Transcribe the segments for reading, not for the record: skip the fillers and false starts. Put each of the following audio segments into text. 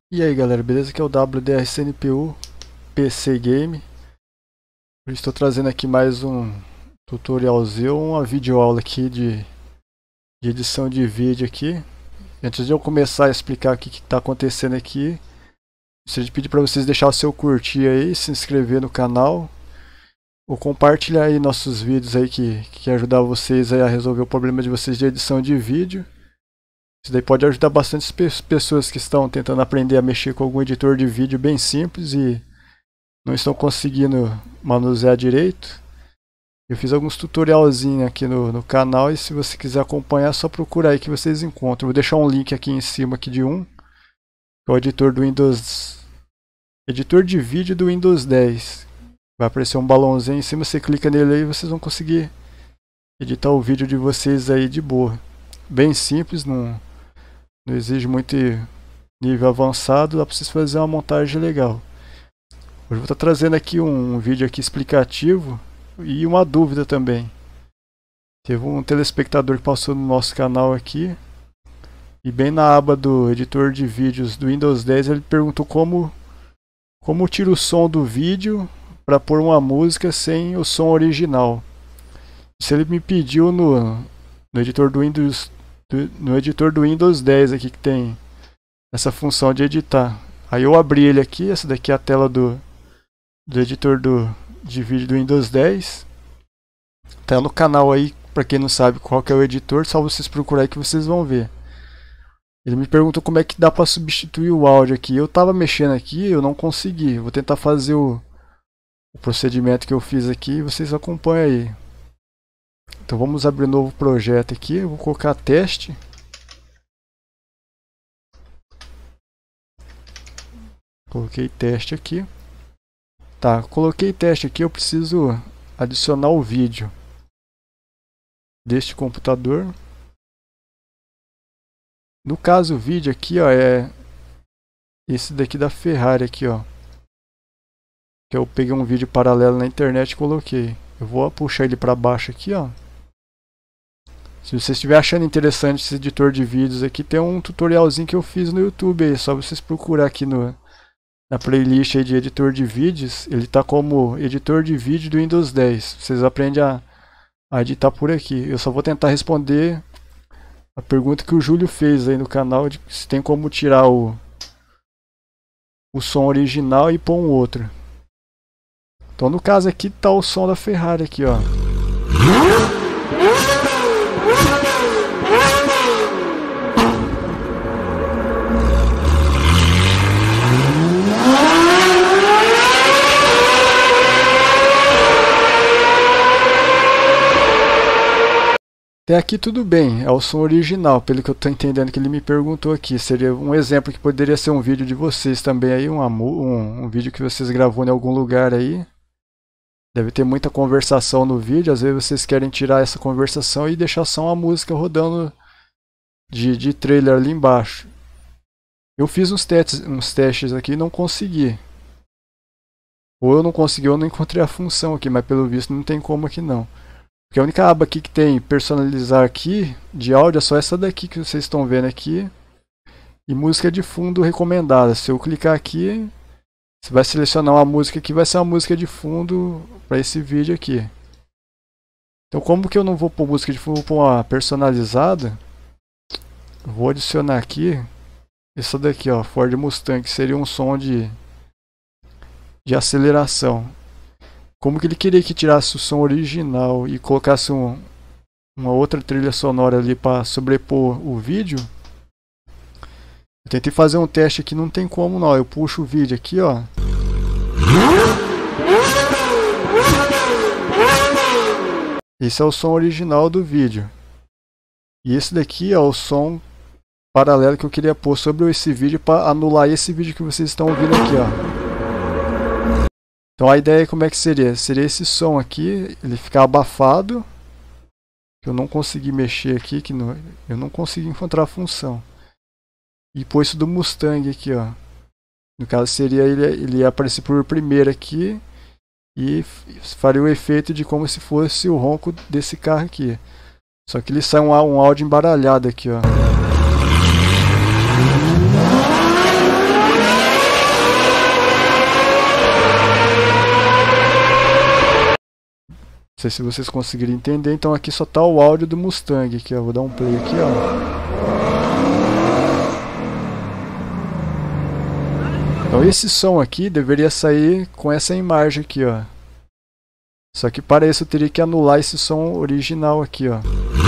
E aí galera, beleza? Aqui é o WDRCNPU PC Game. Hoje estou trazendo aqui mais um tutorialzinho, uma videoaula aqui de edição de vídeo aqui. Antes de eu começar a explicar o que está acontecendo aqui, gostaria de pedir para vocês deixar o seu curtir aí, se inscrever no canal ou compartilhar aí nossos vídeos aí que ajudar vocês aí a resolver o problema de vocês de edição de vídeo. Isso daí pode ajudar bastante pessoas que estão tentando aprender a mexer com algum editor de vídeo bem simples e não estão conseguindo manusear direito. Eu fiz alguns tutorialzinhos aqui no canal e se você quiser acompanhar é só procurar aí que vocês encontram. Vou deixar um link aqui em cima aqui de que é o editor do Windows, editor de vídeo do Windows 10. Vai aparecer um balãozinho em cima, você clica nele aí e vocês vão conseguir editar o vídeo de vocês aí de boa. Bem simples, não exige muito nível avançado, dá para vocês fazerem uma montagem legal. Hoje eu vou estar trazendo aqui um vídeo aqui explicativo e uma dúvida também. Teve um telespectador que passou no nosso canal aqui e bem na aba do editor de vídeos do Windows 10 ele perguntou como tira o som do vídeo para pôr uma música sem o som original. Isso ele me pediu no editor do Windows 10 aqui que tem essa função de editar. Aí eu abri ele aqui, essa daqui é a tela do editor de vídeo do Windows 10. Tá no canal aí, para quem não sabe qual que é o editor, só vocês procurarem que vocês vão ver. Ele me perguntou como é que dá para substituir o áudio aqui. Eu tava mexendo aqui, eu não consegui. Vou tentar fazer o procedimento que eu fiz aqui e vocês acompanham aí. Então vamos abrir um novo projeto aqui, eu vou colocar teste. Coloquei teste aqui. Tá, coloquei teste aqui, eu preciso adicionar o vídeo deste computador. No caso o vídeo aqui, ó, é esse daqui da Ferrari aqui, ó. Que eu peguei um vídeo paralelo na internet e coloquei. Eu vou puxar ele para baixo aqui, ó. Se você estiver achando interessante esse editor de vídeos aqui, tem um tutorialzinho que eu fiz no YouTube aí, só vocês procurar aqui na playlist aí de editor de vídeos, ele tá como editor de vídeo do Windows 10. Vocês aprendem a editar por aqui. Eu só vou tentar responder a pergunta que o Júlio fez aí no canal, de se tem como tirar o som original e pôr um outro. Então no caso aqui tá o som da Ferrari aqui, ó. Até aqui tudo bem, é o som original, pelo que eu estou entendendo que ele me perguntou aqui. Seria um exemplo que poderia ser um vídeo de vocês também aí, um vídeo que vocês gravou em algum lugar aí. Deve ter muita conversação no vídeo, às vezes vocês querem tirar essa conversação e deixar só uma música rodando de trailer ali embaixo. Eu fiz uns testes aqui e não consegui. Ou eu não consegui ou não encontrei a função aqui, mas pelo visto não tem como aqui não. Porque a única aba aqui que tem personalizar aqui de áudio é só essa daqui que vocês estão vendo aqui. E música de fundo recomendada. Se eu clicar aqui, você vai selecionar uma música que vai ser uma música de fundo para esse vídeo aqui. Então como que eu não vou pôr música de fundo, vou pôr uma personalizada. Vou adicionar aqui essa daqui, ó, Ford Mustang, que seria um som de aceleração. Como que ele queria que tirasse o som original e colocasse uma outra trilha sonora ali para sobrepor o vídeo. Eu tentei fazer um teste aqui, não tem como não. Eu puxo o vídeo aqui, ó. Esse é o som original do vídeo. E esse daqui é o som paralelo que eu queria pôr sobre esse vídeo para anular esse vídeo que vocês estão ouvindo aqui, ó. Então a ideia como é que seria? Seria esse som aqui, ele ficar abafado. Eu não consegui mexer aqui, eu não consegui encontrar a função. E pôr isso do Mustang aqui, ó. No caso seria ele ia aparecer por primeiro aqui e faria o efeito de como se fosse o ronco desse carro aqui. Só que ele sai um áudio embaralhado aqui, ó. sei se vocês conseguiram entender. Então aqui só tá o áudio do Mustang aqui, ó. Vou dar um play aqui, ó. Então esse som aqui deveria sair com essa imagem aqui, ó. Só que para isso eu teria que anular esse som original aqui, ó.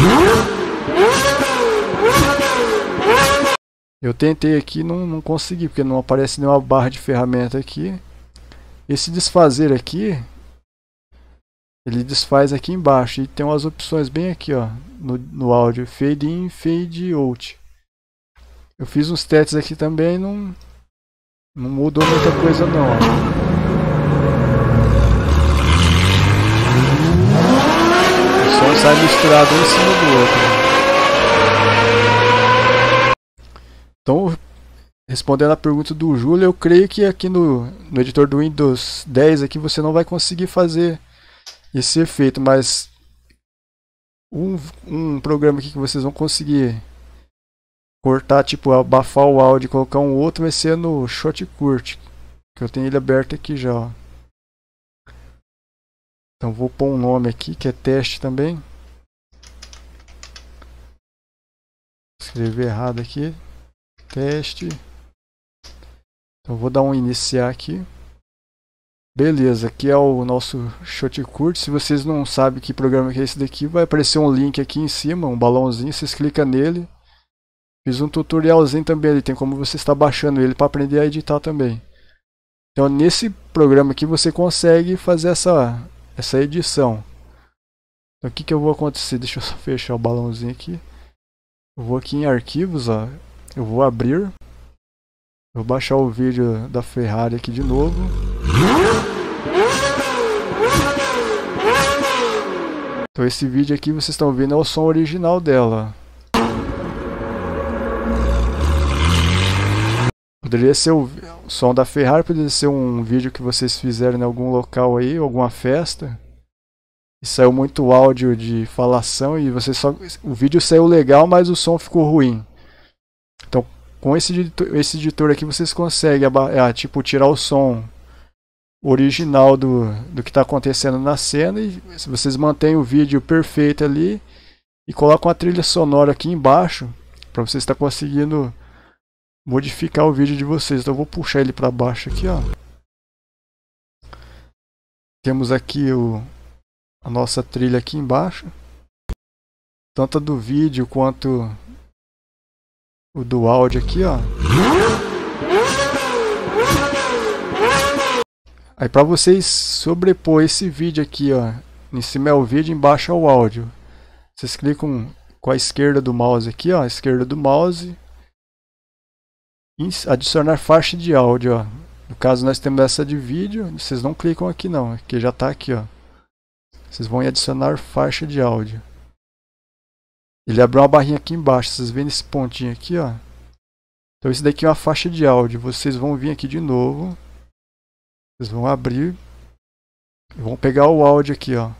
Eu tentei aqui, não consegui, porque não aparece nenhuma barra de ferramenta aqui. Esse desfazer aqui, ele desfaz aqui embaixo e tem umas opções bem aqui, ó, no áudio, fade in, fade out. Eu fiz uns testes aqui também, não mudou muita coisa não, ó. O som sai misturado um em cima do outro. Então, respondendo a pergunta do Júlio, eu creio que aqui no editor do Windows 10 aqui você não vai conseguir fazer esse efeito, mas um programa aqui que vocês vão conseguir cortar, tipo, abafar o áudio e colocar um outro, vai ser no Shotcut, que eu tenho ele aberto aqui já, ó. Então vou pôr um nome aqui que é teste também. Escrevi errado aqui. Teste. Então vou dar um iniciar aqui. Beleza, aqui é o nosso Shotcut. Se vocês não sabem que programa que é esse daqui, vai aparecer um link aqui em cima, um balãozinho, vocês clicam nele. Fiz um tutorialzinho também ali, tem como você estar baixando ele para aprender a editar também. Então nesse programa aqui você consegue fazer essa edição. Então o que eu vou acontecer? Deixa eu só fechar o balãozinho aqui. Eu vou aqui em arquivos, ó. Eu vou abrir. Vou baixar o vídeo da Ferrari aqui de novo. Então esse vídeo aqui vocês estão vendo é o som original dela. Poderia ser o som da Ferrari, poderia ser um vídeo que vocês fizeram em algum local aí, alguma festa. E saiu muito áudio de falação e o vídeo saiu legal, mas o som ficou ruim. Então, com esse editor aqui vocês conseguem tipo, tirar o som original do que está acontecendo na cena, e se vocês mantêm o vídeo perfeito ali e colocam a trilha sonora aqui embaixo para vocês estar conseguindo modificar o vídeo de vocês. Então eu vou puxar ele para baixo aqui, ó. Temos aqui a nossa trilha aqui embaixo, tanto a do vídeo quanto o do áudio aqui, ó. Aí para vocês sobrepor esse vídeo aqui, ó, em cima é o vídeo, embaixo é o áudio. Vocês clicam com a esquerda do mouse aqui, ó, a esquerda do mouse, adicionar faixa de áudio, ó. No caso nós temos essa de vídeo, vocês não clicam aqui não, porque já está aqui, ó. Vocês vão em adicionar faixa de áudio. Ele abriu uma barrinha aqui embaixo, vocês veem esse pontinho aqui, ó. Então isso daqui é uma faixa de áudio. Vocês vão vir aqui de novo. Vocês vão abrir e vão pegar o áudio aqui, ó.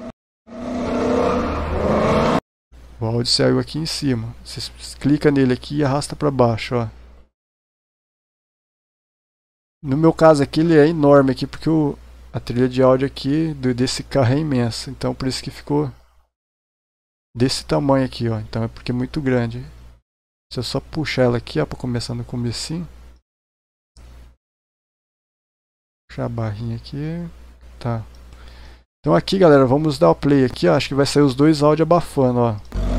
O áudio saiu aqui em cima. Vocês clicam nele aqui e arrasta para baixo, ó. No meu caso aqui ele é enorme aqui, porque a trilha de áudio aqui desse carro é imensa. Então por isso que ficou desse tamanho aqui, ó. Então é porque é muito grande. Se eu só puxar ela aqui, ó, para começar no comecinho. Puxar a barrinha aqui. Tá. Então aqui, galera, vamos dar o play aqui, ó. Acho que vai sair os dois áudios abafando, ó.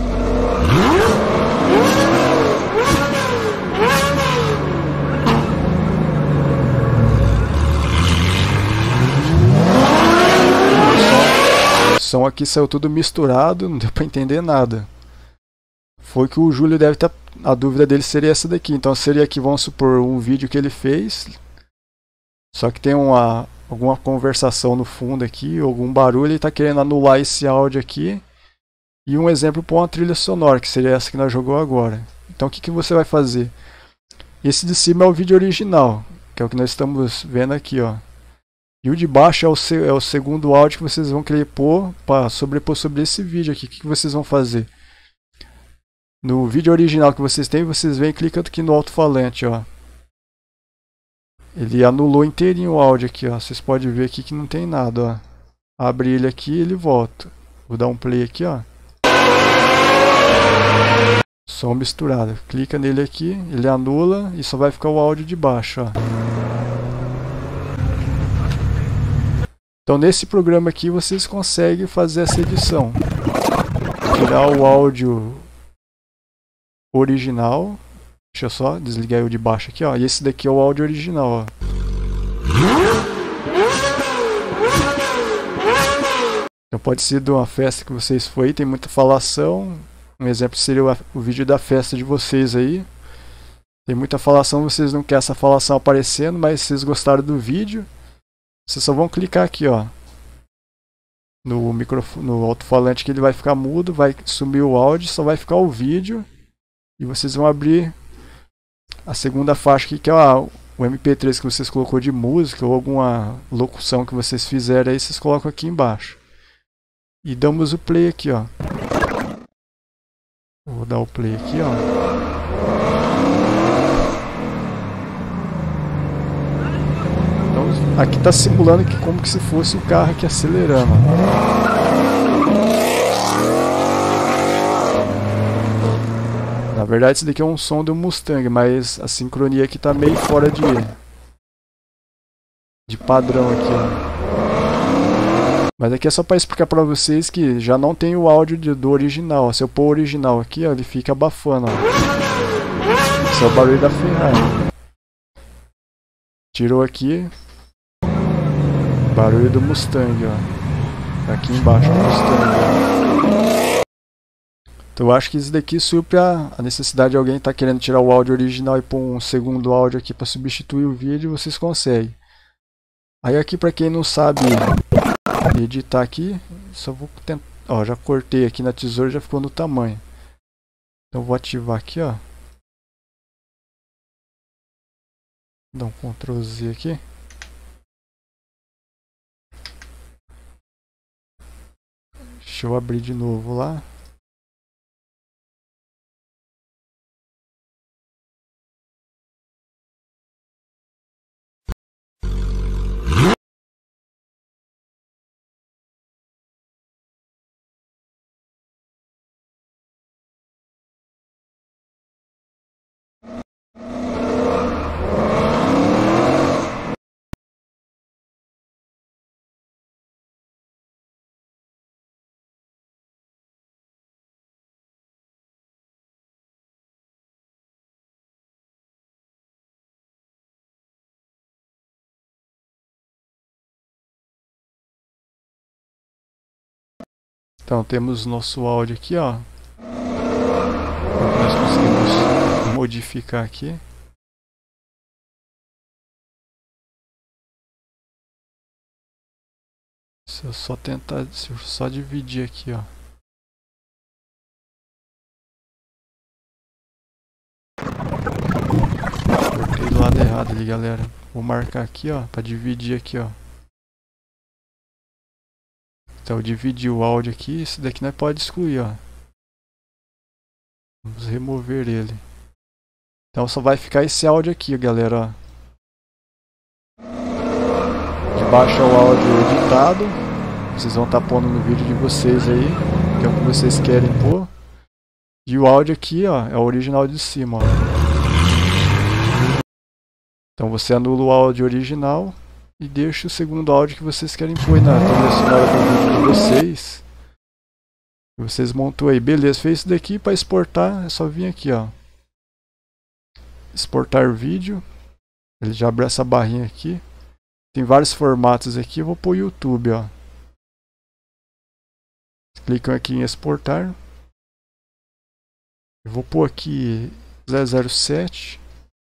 O som aqui saiu tudo misturado, não deu para entender nada. Foi que o Júlio deve ter... A dúvida dele seria essa daqui. Então seria aqui, vamos supor, um vídeo que ele fez. Só que tem alguma conversação no fundo aqui, algum barulho, ele está querendo anular esse áudio aqui. E um exemplo para uma trilha sonora, que seria essa que nós jogamos agora. Então o que você vai fazer? Esse de cima é o vídeo original, que é o que nós estamos vendo aqui, ó. E o de baixo é o segundo áudio que vocês vão querer pôr para sobrepor sobre esse vídeo aqui. O que vocês vão fazer? No vídeo original que vocês têm, vocês vêm e clicam aqui no alto-falante, ó. Ele anulou inteirinho o áudio aqui, ó. Vocês podem ver aqui que não tem nada, ó. abre ele aqui e ele volta. Vou dar um play aqui, ó. Som misturado. Clica nele aqui, ele anula e só vai ficar o áudio de baixo, ó. Então nesse programa aqui vocês conseguem fazer essa edição. Tirar o áudio original. Deixa eu só desligar o de baixo aqui, ó. E esse daqui é o áudio original, ó. Então pode ser de uma festa que vocês foi, tem muita falação. Um exemplo seria o vídeo da festa de vocês aí. Tem muita falação, vocês não querem essa falação aparecendo, mas vocês gostaram do vídeo. Vocês só vão clicar aqui, ó. No microfone, no alto-falante, que ele vai ficar mudo, vai sumir o áudio, só vai ficar o vídeo. E vocês vão abrir a segunda faixa aqui, que é o MP3 que vocês colocou de música ou alguma locução que vocês fizeram aí, vocês colocam aqui embaixo. E damos o play aqui, ó. Vou dar o play aqui, ó. Então, aqui está simulando que como que se fosse o carro aqui acelerando. Na verdade, esse daqui é um som do Mustang, mas a sincronia aqui está meio fora de padrão aqui, ó. Mas aqui é só para explicar para vocês que já não tem o áudio do original. Se eu pôr o original aqui, ó, ele fica abafando, ó. Esse é o barulho da Ferrari. Tirou aqui. Barulho do Mustang, ó. Aqui embaixo do Mustang, ó. Então eu acho que isso daqui supre a necessidade de alguém estar querendo tirar o áudio original e pôr um segundo áudio aqui para substituir o vídeo, vocês conseguem. Aí aqui para quem não sabe editar aqui, só vou tentar, ó, já cortei aqui na tesoura, já ficou no tamanho. Então vou ativar aqui, ó. Dá um Ctrl Z aqui. Deixa eu abrir de novo lá. Então temos nosso áudio aqui, ó. Nós conseguimos modificar aqui. Se eu só tentar, se eu só dividir aqui, ó. Cortei do lado errado ali, galera. Vou marcar aqui, ó, para dividir aqui, ó. Então eu dividi o áudio aqui, esse daqui nós pode excluir, ó. Vamos remover ele. Então só vai ficar esse áudio aqui, galera, ó. De baixo é o áudio editado. Vocês vão estar pondo no vídeo de vocês aí, que é o que vocês querem pôr. E o áudio aqui, ó, é o original de cima, ó. Então você anula o áudio original e deixa o segundo áudio que vocês querem pôr na trilha sonora do vídeo de vocês. Vocês montou aí, beleza, fez isso daqui. Para exportar é só vir aqui, ó, exportar vídeo. Ele já abre essa barrinha aqui. Tem vários formatos aqui, eu vou pôr YouTube, ó. Clicam aqui em exportar. Eu vou pôr aqui 007.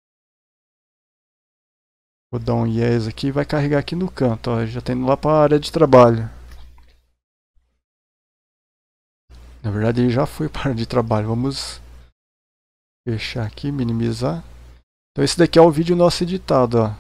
Vou dar um yes aqui e vai carregar aqui no canto, ó. Já tá indo lá para a área de trabalho. Na verdade ele já foi para a área de trabalho. Vamos fechar aqui, minimizar. Então esse daqui é o vídeo nosso editado, ó.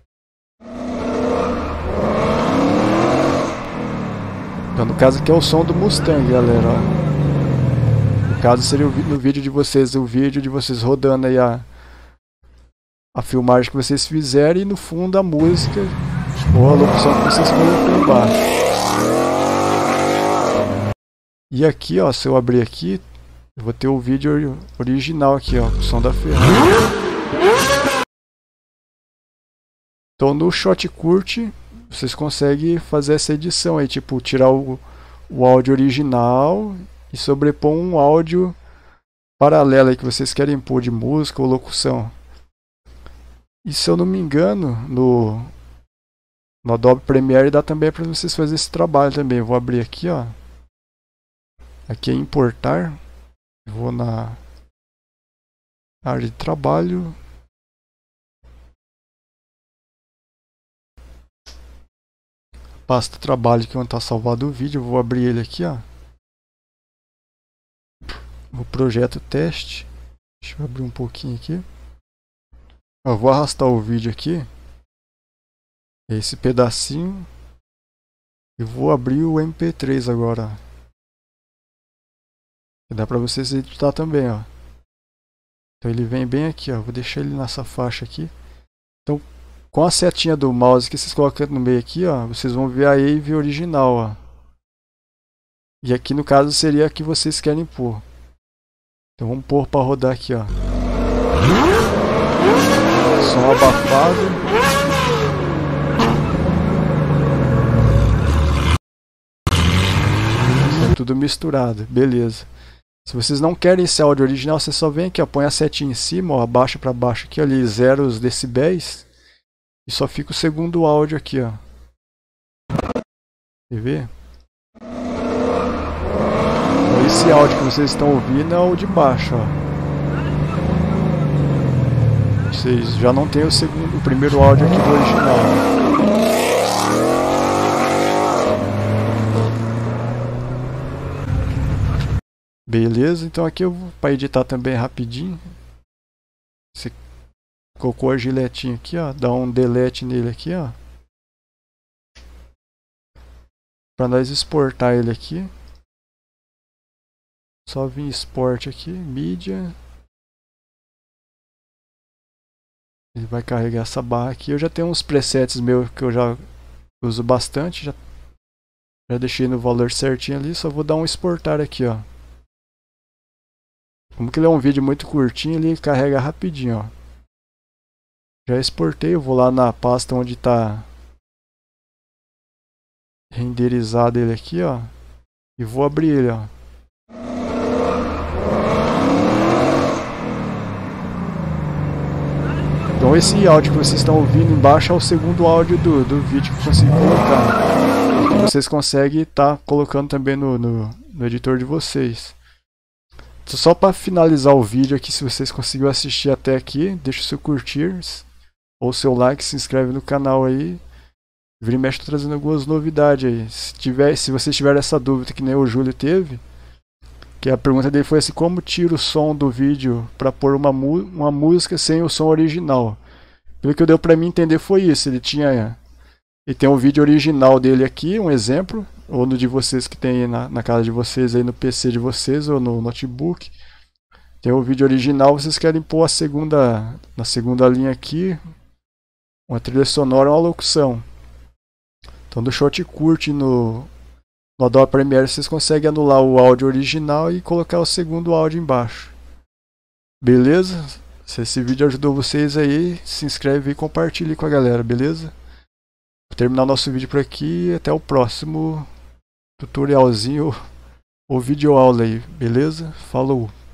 Então no caso aqui é o som do Mustang, galera, ó. No caso seria no vídeo de vocês, o vídeo de vocês rodando aí a filmagem que vocês fizeram e no fundo a música ou a locução que vocês colocam embaixo. E aqui, ó, se eu abrir aqui, eu vou ter o vídeo original aqui, ó, o som da ferramenta. Então no Shotcut vocês conseguem fazer essa edição aí, tipo, tirar o áudio original e sobrepor um áudio paralelo aí que vocês querem pôr de música ou locução. E se eu não me engano, no Adobe Premiere dá também para vocês fazerem esse trabalho também. Eu vou abrir aqui, ó. Aqui é importar. Eu vou na área de trabalho. Pasta trabalho que é onde está salvado o vídeo. Eu vou abrir ele aqui, ó. O projeto teste. Deixa eu abrir um pouquinho aqui. Eu vou arrastar o vídeo aqui. Esse pedacinho. E vou abrir o MP3 agora. Dá para vocês editar também, ó. Então ele vem bem aqui, ó. Vou deixar ele nessa faixa aqui. Então, com a setinha do mouse que vocês colocam no meio aqui, ó, vocês vão ver a Wave original, ó. E aqui no caso seria a que vocês querem pôr. Então vamos pôr para rodar aqui, ó. Som abafado. Tá tudo misturado, beleza. Se vocês não querem esse áudio original, você só vem aqui, ó, põe a setinha em cima, ó, abaixa para baixo aqui, ali 0 decibéis. E só fica o segundo áudio aqui, ó. Quer ver? Então, esse áudio que vocês estão ouvindo é o de baixo, ó. Vocês já não tem o primeiro áudio aqui do original. Beleza, então aqui eu vou para editar também rapidinho. Você colocou a giletinha aqui, ó, dá um delete nele aqui, ó. Para nós exportar ele aqui. Só vir export aqui, mídia. Ele vai carregar essa barra aqui. Eu já tenho uns presets meus que eu já uso bastante, já deixei no valor certinho ali, só vou dar um exportar aqui, ó. Como que ele é um vídeo muito curtinho, ele carrega rapidinho, ó. Já exportei, eu vou lá na pasta onde está renderizado ele aqui, ó. E vou abrir ele, ó. Então esse áudio que vocês estão ouvindo embaixo é o segundo áudio do vídeo que eu consegui colocar. Que vocês conseguem estar colocando também no editor de vocês. Só para finalizar o vídeo aqui, se vocês conseguiram assistir até aqui, deixa o seu curtir ou seu like, se inscreve no canal aí. Vira e mexe, tô trazendo algumas novidades aí. Se vocês tiverem essa dúvida que nem o Júlio teve, que a pergunta dele foi assim: como tira o som do vídeo para pôr uma música sem o som original? Pelo que deu para mim entender foi isso. Ele tem um vídeo original dele aqui, um exemplo, ou no de vocês que tem na casa de vocês, aí no PC de vocês ou no notebook. Tem o vídeo original, vocês querem pôr na segunda linha aqui, uma trilha sonora, uma locução. Então do Shotcut no Adobe Premiere vocês conseguem anular o áudio original e colocar o segundo áudio embaixo. Beleza? Se esse vídeo ajudou vocês aí, se inscreve e compartilhe com a galera, beleza? Vou terminar o nosso vídeo por aqui e até o próximo tutorialzinho ou videoaula aí, beleza? Falou!